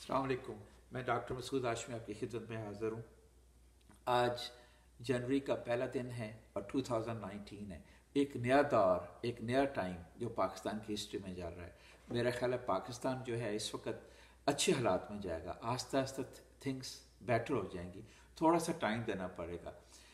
अस्सलाम वालेकुम। मैं डॉक्टर मसूद हाशमी आपकी खिदमत में हाज़िर हूँ। आज जनवरी का पहला दिन है और 2019 है। एक नया दौर, एक नया टाइम जो पाकिस्तान की हिस्ट्री में जा रहा है। मेरा ख्याल है पाकिस्तान जो है इस वक्त अच्छे हालात में जाएगा। आस्ते आस्ते थिंग्स बेटर हो जाएंगी, थोड़ा सा टाइम देना पड़ेगा।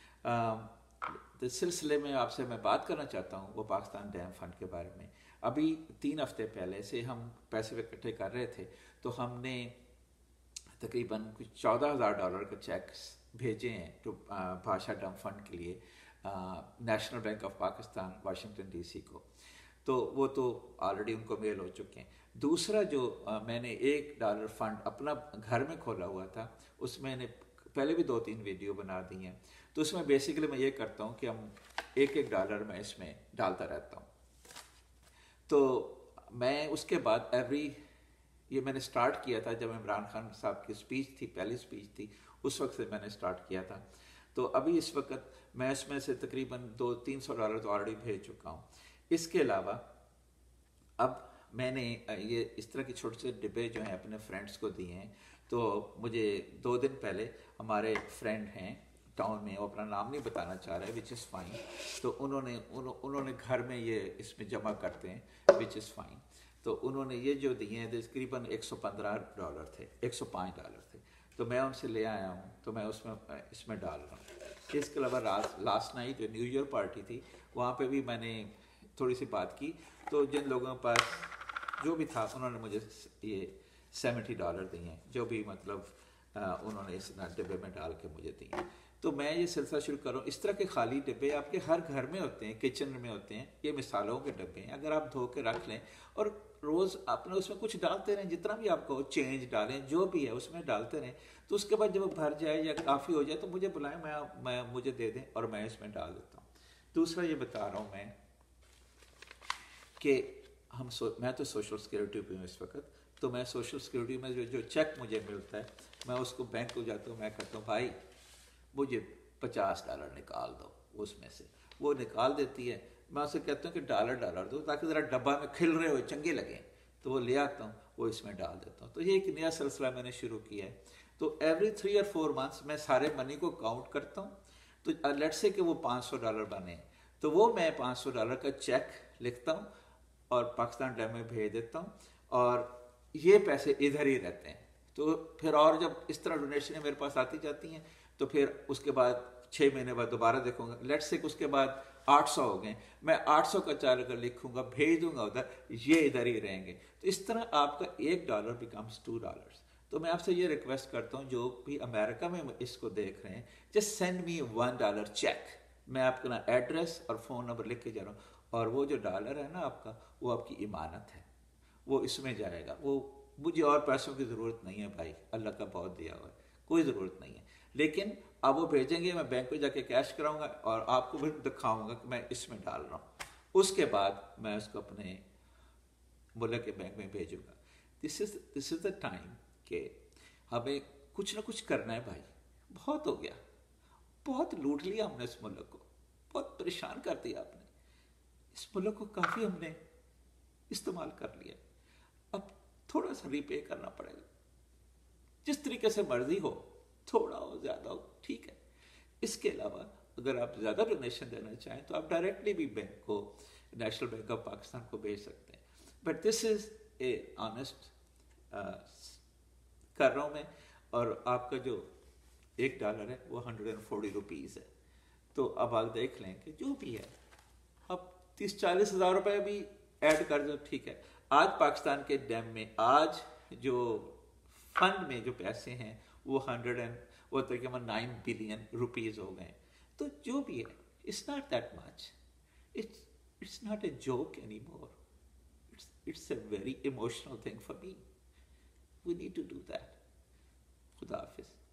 इस सिलसिले में आपसे मैं बात करना चाहता हूँ वो पाकिस्तान डैम फंड के बारे में। अभी 3 हफ्ते पहले से हम पैसे इकट्ठे कर रहे थे, तो हमने तकरीबन कुछ $14,000 का चेक्स भेजे हैं तो भाषा डैम फंड के लिए national bank of Pakistan Washington DC को। तो वो तो ऑलरेडी उनको मेल हो चुके हैं। दूसरा जो मैंने $1 फंड अपना घर में खोला हुआ था, उसमें मैंने पहले भी 2-3 वीडियो बना दी हैं। तो उसमें बेसिकली मैं ये करता हूँ कि हम $1 मैं इसमें डालता रहता हूँ। तो मैं उसके बाद ये मैंने स्टार्ट किया था जब इमरान खान साहब की स्पीच थी, पहली स्पीच थी, उस वक्त से मैंने स्टार्ट किया था। तो अभी इस वक्त मैं इसमें से तकरीबन $200-300 तो ऑलरेडी भेज चुका हूँ। इसके अलावा अब मैंने ये इस तरह के छोटे से डिब्बे जो हैं अपने फ्रेंड्स को दिए हैं। तो मुझे 2 दिन पहले हमारे फ्रेंड हैं टाउन में, वो अपना नाम नहीं बताना चाह रहे, विच इज़ फाइन। तो उन्होंने घर में ये इसमें जमा करते हैं, विच इज़ फाइन। तो उन्होंने ये जो दिए हैं तकरीबन $115 थे, $105 थे। तो मैं उनसे ले आया हूँ, तो मैं इसमें डाल रहा हूँ। इसके अलावा लास्ट नाइट जो न्यू ईयर पार्टी थी, वहाँ पे भी मैंने थोड़ी सी बात की। तो जिन लोगों के पास जो भी था उन्होंने मुझे ये $70 दिए हैं, जो भी मतलब उन्होंने इस डिब्बे में डाल के मुझे दिए। तो मैं ये सिलसिला शुरू करूँ। इस तरह के खाली डिब्बे आपके हर घर में होते हैं, किचन में होते हैं। ये मिसालों के डिब्बे हैं, अगर आप धो के रख लें और रोज़ अपने उसमें कुछ डालते रहें, जितना भी आपको चेंज डालें, जो भी है उसमें डालते रहें। तो उसके बाद जब वो भर जाए या काफ़ी हो जाए तो मुझे बुलाएं, मुझे दे दें और मैं इसमें डाल देता हूँ। दूसरा ये बता रहा हूँ मैं कि मैं तो सोशल सिक्योरिटी पे हूँ इस वक्त। तो मैं सोशल सिक्योरिटी में जो चेक मुझे मिलता है, मैं उसको बैंक को जाता हूँ, मैं कहता हूँ भाई मुझे $50 निकाल दो उसमें से। वो निकाल देती है। मैं उसे कहता हूँ कि $1 दो ताकि ज़रा डब्बा में खिल रहे हो चंगे लगें। तो वो ले आता हूँ, वो इसमें डाल देता हूँ। तो ये एक नया सिलसिला मैंने शुरू किया है। तो एवरी 3 और 4 मंथ्स मैं सारे मनी को काउंट करता हूँ। तो लेट्स से कि वो $500 बने, तो वो मैं $500 का चेक लिखता हूँ और पाकिस्तान डैम में भेज देता हूँ, और ये पैसे इधर ही रहते हैं। तो फिर और जब इस तरह डोनेशनें मेरे पास आती जाती हैं, तो फिर उसके बाद 6 महीने बाद दोबारा देखूंगा। लेट्स से उसके बाद 800 हो गए, मैं 800 का चार्ज लिखूंगा, भेज दूंगा उधर, ये इधर ही रहेंगे। तो इस तरह आपका $1 बिकम्स $2। तो मैं आपसे ये रिक्वेस्ट करता हूँ, जो भी अमेरिका में इसको देख रहे हैं, जस्ट सेंड मी $1 चेक। मैं आपका ना एड्रेस और फ़ोन नंबर लिख के जा रहा हूँ, और वो जो डॉलर है ना आपका, वो आपकी इमानत है, वो इसमें जाएगा। वो मुझे और पैसों की ज़रूरत नहीं है भाई, अल्लाह का बहुत दिया हुआ है, कोई ज़रूरत नहीं है। लेकिन आप वो भेजेंगे, मैं बैंक में जाके कैश कराऊंगा और आपको भी दिखाऊंगा कि मैं इसमें डाल रहा हूँ। उसके बाद मैं उसको अपने मुल्क के बैंक में भेजूंगा। दिस इज़ द टाइम कि हमें कुछ ना कुछ करना है भाई। बहुत हो गया, बहुत लूट लिया हमने इस मुल्क को, बहुत परेशान कर दिया आपने इस मुल्क को, काफ़ी हमने इस्तेमाल कर लिया। अब थोड़ा सा रिपे करना पड़ेगा, जिस तरीके से मर्जी हो, थोड़ा हो ज़्यादा हो, ठीक है। इसके अलावा अगर आप ज़्यादा डोनेशन देना चाहें तो आप डायरेक्टली भी बैंक को, नेशनल बैंक ऑफ पाकिस्तान को भेज सकते हैं। But this is a honest कर रहा हूँ मैं। और आपका जो $1 है वो 140 रुपीज़ है। तो अब आप देख लें कि जो भी है, अब 30-40 हज़ार रुपये भी ऐड कर दो, ठीक है। आज पाकिस्तान के डैम में आज जो फंड में जो पैसे हैं वो तकरीबन 9 बिलियन रुपीज़ हो गए। तो जो भी है, it's not that much, it's not a joke any more, it's a very emotional thing for me. We need to do that. खुदा हाफिज़।